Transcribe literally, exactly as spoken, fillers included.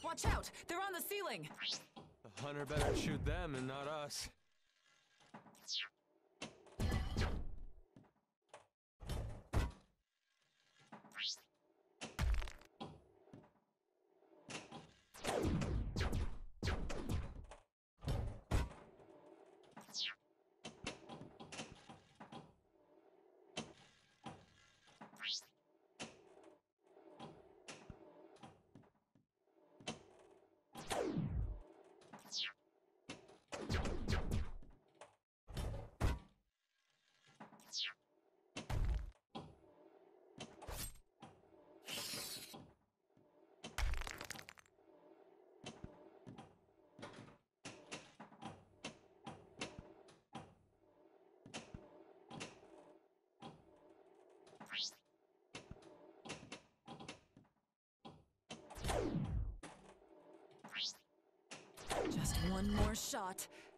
Watch out! They're on the ceiling! The hunter better shoot them and not us. Just one more shot,